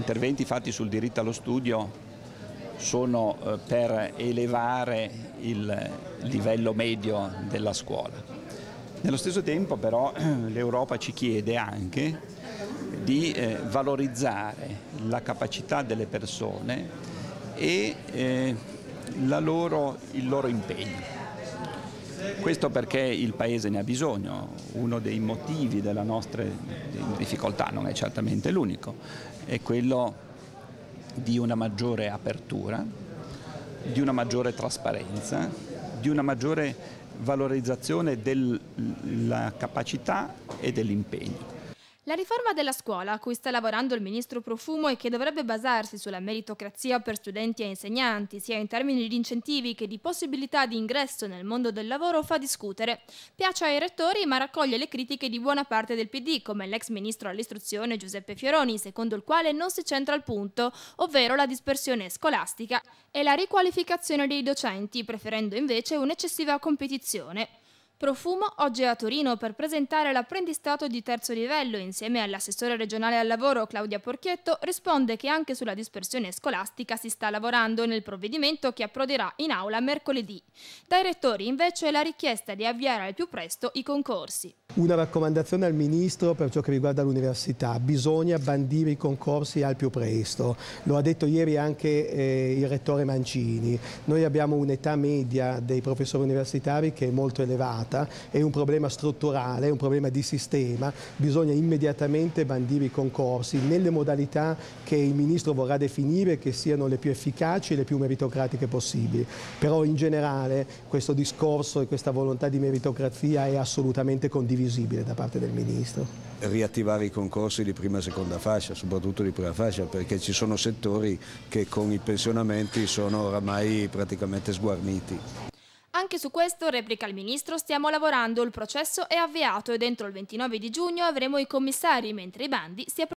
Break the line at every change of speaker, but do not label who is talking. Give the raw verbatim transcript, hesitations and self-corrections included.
interventi fatti sul diritto allo studio sono eh, per elevare il livello medio della scuola. Nello stesso tempo però l'Europa ci chiede anche di eh, valorizzare la capacità delle persone e eh, la loro, il loro impegno. Questo perché il Paese ne ha bisogno. Uno dei motivi della nostra difficoltà, non è certamente l'unico, è quello di una maggiore apertura, di una maggiore trasparenza, di una maggiore valorizzazione della capacità e dell'impegno.
La riforma della scuola, a cui sta lavorando il ministro Profumo e che dovrebbe basarsi sulla meritocrazia per studenti e insegnanti, sia in termini di incentivi che di possibilità di ingresso nel mondo del lavoro, fa discutere. Piace ai rettori, ma raccoglie le critiche di buona parte del P D, come l'ex ministro all'istruzione Giuseppe Fioroni, secondo il quale non si centra al punto, ovvero la dispersione scolastica e la riqualificazione dei docenti, preferendo invece un'eccessiva competizione. Profumo oggi è a Torino per presentare l'apprendistato di terzo livello. Insieme all'assessore regionale al lavoro Claudia Porchietto risponde che anche sulla dispersione scolastica si sta lavorando nel provvedimento che approderà in aula mercoledì. Dai rettori invece la richiesta di avviare al più presto i concorsi.
Una raccomandazione al Ministro per ciò che riguarda l'università: bisogna bandire i concorsi al più presto. Lo ha detto ieri anche eh, il Rettore Mancini. Noi abbiamo un'età media dei professori universitari che è molto elevata, è un problema strutturale, è un problema di sistema, bisogna immediatamente bandire i concorsi nelle modalità che il Ministro vorrà definire, che siano le più efficaci e le più meritocratiche possibili. Però in generale questo discorso e questa volontà di meritocrazia è assolutamente condivisibile da parte del Ministro.
Riattivare i concorsi di prima e seconda fascia, soprattutto di prima fascia, perché ci sono settori che con i pensionamenti sono oramai praticamente sguarniti.
Anche su questo, replica il Ministro, stiamo lavorando, il processo è avviato e dentro il ventinove di giugno avremo i commissari, mentre i bandi si